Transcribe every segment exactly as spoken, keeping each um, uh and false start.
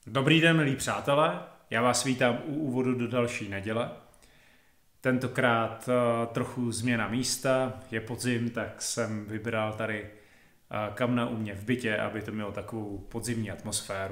Dobrý den, milí přátelé, já vás vítám u úvodu do další neděle. Tentokrát uh, trochu změna místa, je podzim, tak jsem vybral tady uh, kamna u mě v bytě, aby to mělo takovou podzimní atmosféru.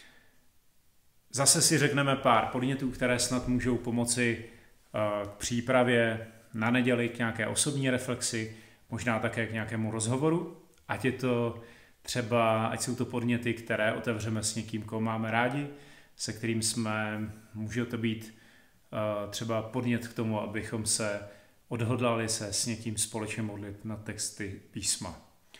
Zase si řekneme pár podnětů, které snad můžou pomoci uh, k přípravě na neděli, k nějaké osobní reflexi, možná také k nějakému rozhovoru, ať je to třeba, ať jsou to podněty, které otevřeme s někým, koho máme rádi, se kterým jsme, může to být uh, třeba podnět k tomu, abychom se odhodlali se s někým společně modlit na texty písma.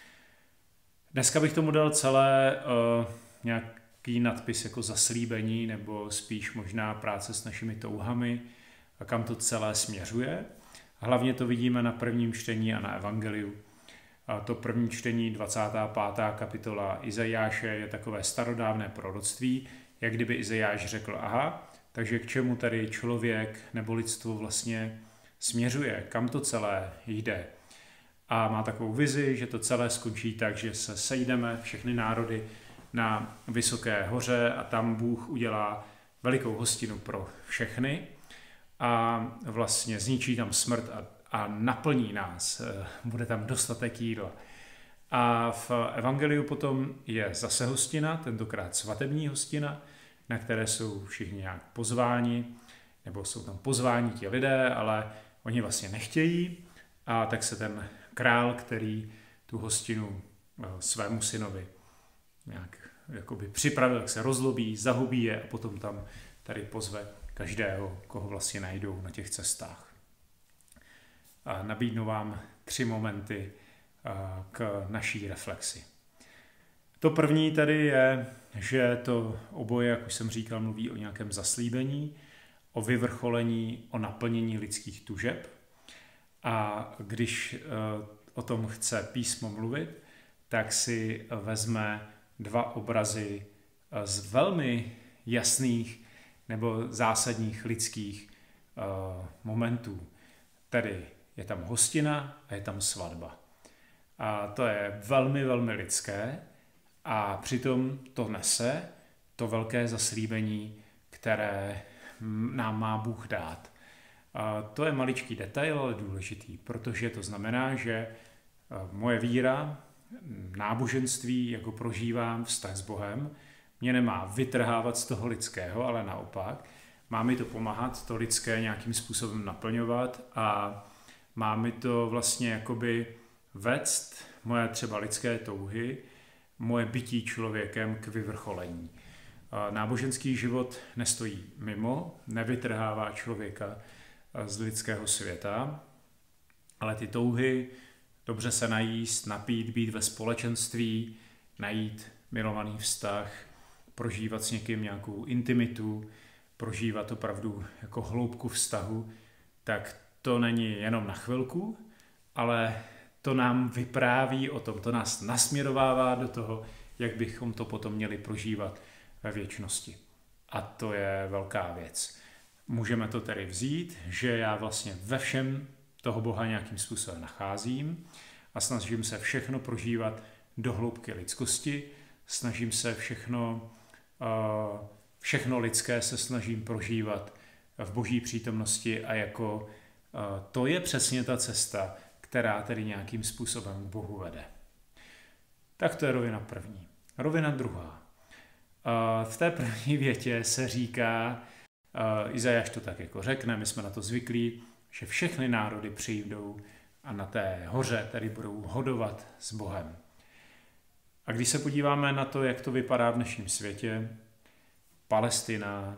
Dneska bych tomu dal celé uh, nějaký nadpis jako zaslíbení, nebo spíš možná práce s našimi touhami, a kam to celé směřuje. Hlavně to vidíme na prvním čtení a na evangeliu. A to první čtení, dvacátá pátá kapitola Izajáše, je takové starodávné proroctví, jak kdyby Izajáš řekl, aha, takže k čemu tady člověk nebo lidstvo vlastně směřuje, kam to celé jde. A má takovou vizi, že to celé skončí tak, že se sejdeme všechny národy na vysoké hoře a tam Bůh udělá velikou hostinu pro všechny a vlastně zničí tam smrt a a naplní nás, bude tam dostatek jídla. A v evangeliu potom je zase hostina, tentokrát svatební hostina, na které jsou všichni nějak pozváni, nebo jsou tam pozváni ti lidé, ale oni vlastně nechtějí, a tak se ten král, který tu hostinu svému synovi nějak jakoby připravil, tak se rozlobí, zahubí je a potom tam tady pozve každého, koho vlastně najdou na těch cestách. A nabídnu vám tři momenty k naší reflexi. To první tady je, že to oboje, jak už jsem říkal, mluví o nějakém zaslíbení, o vyvrcholení, o naplnění lidských tužeb. A když o tom chce písmo mluvit, tak si vezme dva obrazy z velmi jasných nebo zásadních lidských momentů. Tedy je tam hostina a je tam svatba. A to je velmi, velmi lidské a přitom to nese to velké zaslíbení, které nám má Bůh dát. A to je maličký detail, ale důležitý, protože to znamená, že moje víra, náboženství, jako prožívám vztah s Bohem, mě nemá vytrhávat z toho lidského, ale naopak, má mi to pomáhat to lidské nějakým způsobem naplňovat a má mi to vlastně jakoby vést moje třeba lidské touhy, moje bytí člověkem k vyvrcholení. Náboženský život nestojí mimo, nevytrhává člověka z lidského světa, ale ty touhy, dobře se najíst, napít, být ve společenství, najít milovaný vztah, prožívat s někým nějakou intimitu, prožívat opravdu jako hloubku vztahu, tak to není jenom na chvilku, ale to nám vypráví o tom, to nás nasměrovává do toho, jak bychom to potom měli prožívat ve věčnosti. A to je velká věc. Můžeme to tedy vzít, že já vlastně ve všem toho Boha nějakým způsobem nacházím a snažím se všechno prožívat do hloubky lidskosti, snažím se všechno, všechno lidské se snažím prožívat v Boží přítomnosti a jako to je přesně ta cesta, která tedy nějakým způsobem k Bohu vede. Tak to je rovina první. Rovina druhá. V té první větě se říká, Izajáš to tak jako řekne, my jsme na to zvyklí, že všechny národy přijdou a na té hoře tedy budou hodovat s Bohem. A když se podíváme na to, jak to vypadá v dnešním světě, Palestina,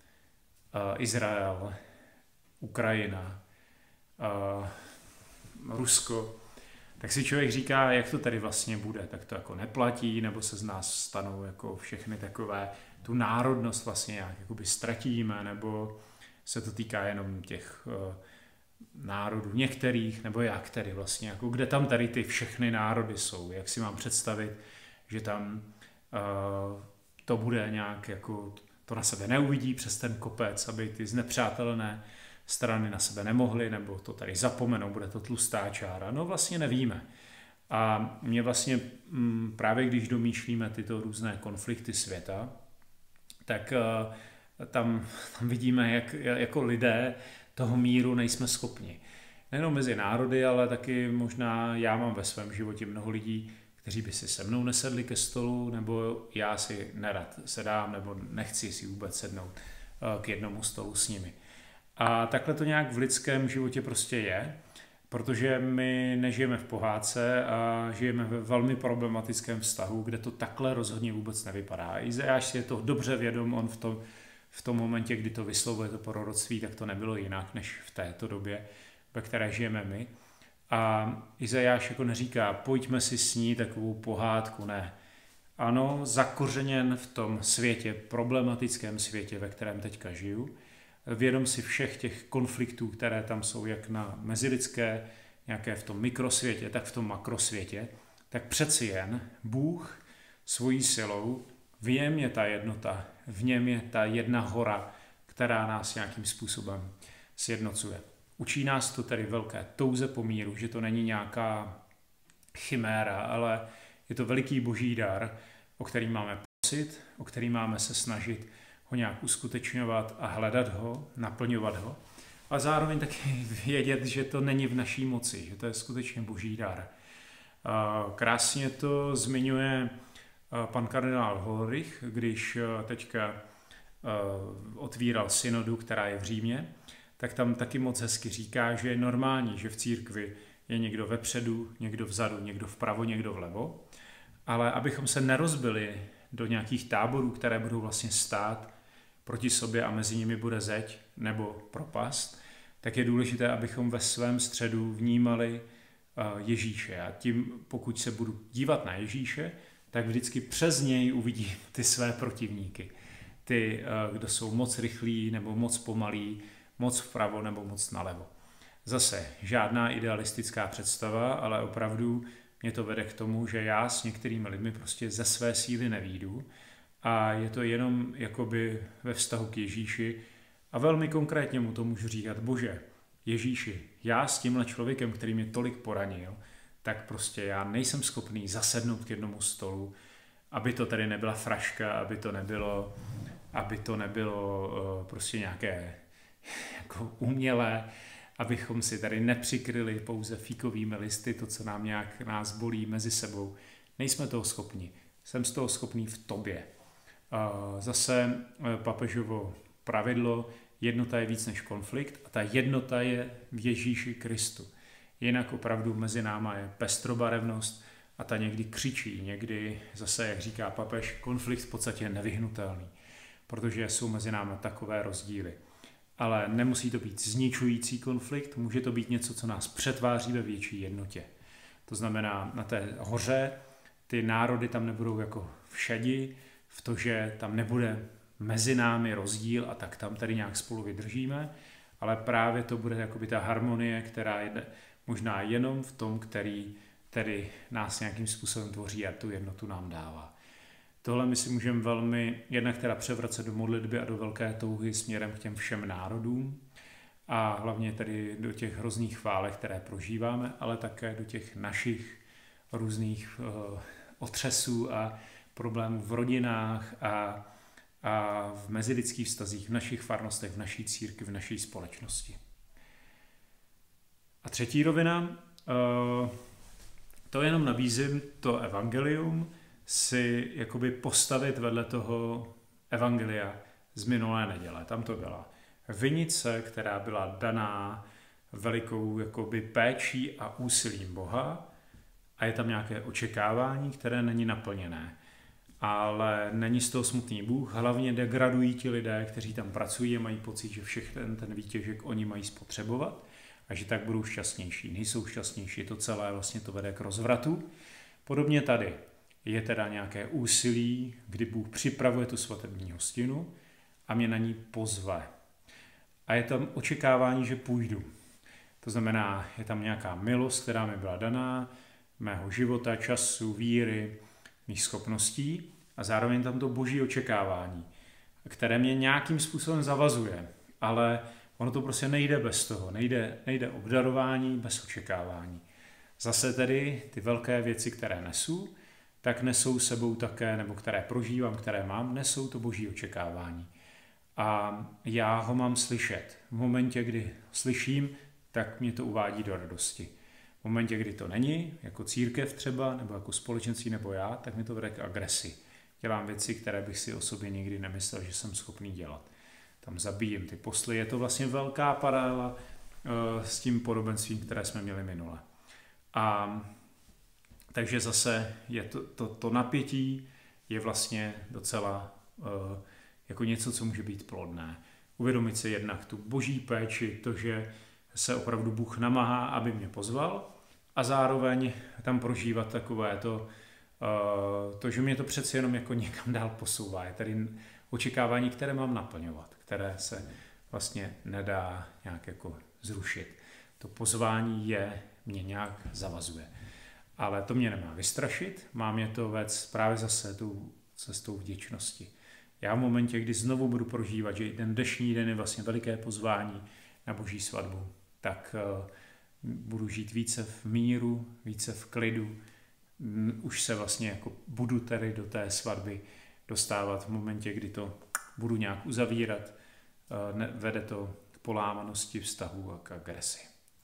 Izrael, Ukrajina, Uh, Rusko, tak si člověk říká, jak to tady vlastně bude, tak to jako neplatí, nebo se z nás stanou jako všechny takové, tu národnost vlastně nějak jakoby ztratíme, nebo se to týká jenom těch uh, národů některých, nebo jak tedy vlastně, jako kde tam tady ty všechny národy jsou, jak si mám představit, že tam uh, to bude nějak jako, to na sebe neuvidí přes ten kopec, aby ty znepřátelené strany na sebe nemohly, nebo to tady zapomenou, bude to tlustá čára. No vlastně nevíme. A mě vlastně právě když domýšlíme tyto různé konflikty světa, tak tam, tam vidíme, jak jako lidé toho míru nejsme schopni. Nejenom mezi národy, ale taky možná já mám ve svém životě mnoho lidí, kteří by si se mnou nesedli ke stolu, nebo já si nerad sedám, nebo nechci si vůbec sednout k jednomu stolu s nimi. A takhle to nějak v lidském životě prostě je, protože my nežijeme v pohádce a žijeme ve velmi problematickém vztahu, kde to takhle rozhodně vůbec nevypadá. Izajáš si je to dobře vědom, on v tom, v tom momentě, kdy to vyslovuje to proroctví, tak to nebylo jinak než v této době, ve které žijeme my. A Izajáš jako neříká, pojďme si snít takovou pohádku, ne. Ano, zakořeněn v tom světě, problematickém světě, ve kterém teďka žiju, vědom si všech těch konfliktů, které tam jsou, jak na mezilidské, nějaké v tom mikrosvětě, tak v tom makrosvětě, tak přeci jen Bůh svojí silou, v něm je ta jednota, v něm je ta jedna hora, která nás nějakým způsobem sjednocuje. Učí nás to tedy velké touze po míru, že to není nějaká chiméra, ale je to veliký boží dar, o který máme prosit, o který máme se snažit ho nějak uskutečňovat a hledat ho, naplňovat ho. A zároveň taky vědět, že to není v naší moci, že to je skutečně boží dar. Krásně to zmiňuje pan kardinál Holrich, když teďka otvíral synodu, která je v Římě, tak tam taky moc hezky říká, že je normální, že v církvi je někdo vepředu, někdo vzadu, někdo vpravo, někdo vlevo, ale abychom se nerozbili do nějakých táborů, které budou vlastně stát proti sobě a mezi nimi bude zeď nebo propast, tak je důležité, abychom ve svém středu vnímali Ježíše. A tím, pokud se budu dívat na Ježíše, tak vždycky přes něj uvidím ty své protivníky. Ty, kdo jsou moc rychlí nebo moc pomalí, moc vpravo nebo moc nalevo. Zase žádná idealistická představa, ale opravdu mě to vede k tomu, že já s některými lidmi prostě ze své síly nevídu a je to jenom jakoby ve vztahu k Ježíši a velmi konkrétně mu to můžu říkat, Bože, Ježíši, já s tímhle člověkem, který mě tolik poranil, tak prostě já nejsem schopný zasednout k jednomu stolu, aby to tady nebyla fraška, aby to nebylo, aby to nebylo uh, prostě nějaké jako umělé, abychom si tady nepřikryli pouze fíkovými listy, to, co nám nějak nás bolí mezi sebou. Nejsme toho schopni. Jsem z toho schopný v tobě. Zase papežovo pravidlo, jednota je víc než konflikt a ta jednota je v Ježíši Kristu. Jinak opravdu mezi náma je pestrobarevnost a ta někdy křičí, někdy zase, jak říká papež, konflikt v podstatě je nevyhnutelný, protože jsou mezi náma takové rozdíly. Ale nemusí to být zničující konflikt, může to být něco, co nás přetváří ve větší jednotě. To znamená, na té hoře ty národy tam nebudou jako všedi, v to, že tam nebude mezi námi rozdíl a tak tam tady nějak spolu vydržíme, ale právě to bude jakoby ta harmonie, která je možná jenom v tom, který tedy nás nějakým způsobem tvoří a tu jednotu nám dává. Tohle my si můžeme velmi, jednak teda převracet do modlitby a do velké touhy směrem k těm všem národům a hlavně tedy do těch hrozných chválek, které prožíváme, ale také do těch našich různých uh, otřesů a problémů v rodinách a, a v mezilidských vztazích, v našich farnostech, v naší církvi, v naší společnosti. A třetí rovina, uh, to jenom nabízím to evangelium, si jakoby postavit vedle toho evangelia z minulé neděle. Tam to byla vinice, která byla daná velikou jakoby péčí a úsilím Boha a je tam nějaké očekávání, které není naplněné. Ale není z toho smutný Bůh, hlavně degradují ti lidé, kteří tam pracují a mají pocit, že všechny ten výtěžek oni mají spotřebovat a že tak budou šťastnější. Nejsou šťastnější, to celé vlastně to vede k rozvratu. Podobně tady je teda nějaké úsilí, kdy Bůh připravuje tu svatební hostinu a mě na ní pozve. A je tam očekávání, že půjdu. To znamená, je tam nějaká milost, která mi byla daná, mého života, času, víry, mých schopností a zároveň tam to boží očekávání, které mě nějakým způsobem zavazuje, ale ono to prostě nejde bez toho, nejde, nejde obdarování bez očekávání. Zase tedy ty velké věci, které nesu, tak nesou sebou také, nebo které prožívám, které mám, nesou to boží očekávání. A já ho mám slyšet. V momentě, kdy slyším, tak mě to uvádí do radosti. V momentě, kdy to není, jako církev třeba, nebo jako společenství, nebo já, tak mi to vede k agresi. Dělám věci, které bych si o sobě nikdy nemyslel, že jsem schopný dělat. Tam zabíjím ty posly. Je to vlastně velká paralela uh, s tím podobenstvím, které jsme měli minule. A takže zase je to, to, to napětí je vlastně docela uh, jako něco, co může být plodné. Uvědomit si jednak tu boží péči, to, že se opravdu Bůh namáhá, aby mě pozval, a zároveň tam prožívat takové to, uh, to, že mě to přeci jenom jako někam dál posouvá. Je tady očekávání, které mám naplňovat, které se vlastně nedá nějak jako zrušit. To pozvání je, mě nějak zavazuje. Ale to mě nemá vystrašit, má mě to vést právě zase tou cestou vděčnosti. Já v momentě, kdy znovu budu prožívat, že ten dnešní den je vlastně veliké pozvání na boží svatbu, tak uh, budu žít více v míru, více v klidu. Už se vlastně jako budu tady do té svatby dostávat v momentě, kdy to budu nějak uzavírat. Uh, ne, vede to k polámanosti vztahů a k agresi.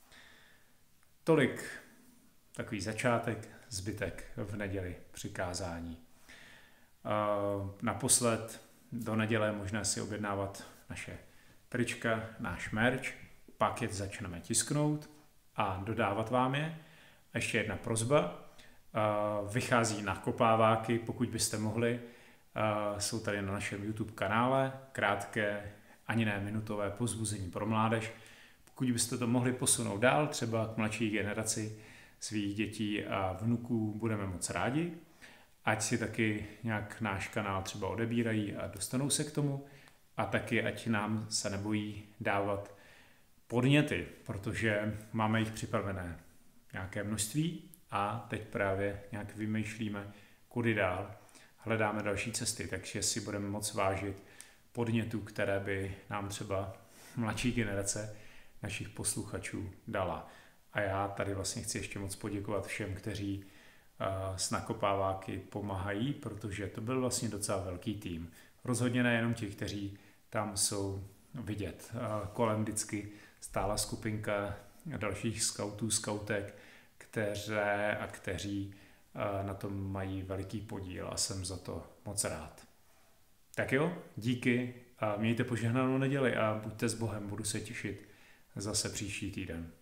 Tolik takový začátek, zbytek v neděli přikázání. Uh, naposled do neděle je možné si objednávat naše trička, náš merch, pak je začneme tisknout a dodávat vám je. A ještě jedna prosba, uh, vychází nakopáváky, pokud byste mohli, uh, jsou tady na našem YouTube kanále, krátké, ani ne minutové povzbuzení pro mládež. Pokud byste to mohli posunout dál, třeba k mladší generaci svých dětí a vnuků, budeme moc rádi. Ať si taky nějak náš kanál třeba odebírají a dostanou se k tomu, a taky ať nám se nebojí dávat podněty, protože máme jich připravené nějaké množství a teď právě nějak vymýšlíme, kudy dál. Hledáme další cesty, takže si budeme moc vážit podnětů, které by nám třeba mladší generace našich posluchačů dala. A já tady vlastně chci ještě moc poděkovat všem, kteří s nakopáváky pomáhají, protože to byl vlastně docela velký tým. Rozhodně nejenom ti, kteří tam jsou vidět. Kolem vždycky stála skupinka dalších skautů, skautek, které a kteří na tom mají veliký podíl a jsem za to moc rád. Tak jo, díky a mějte požehnanou neděli a buďte s Bohem, budu se těšit zase příští týden.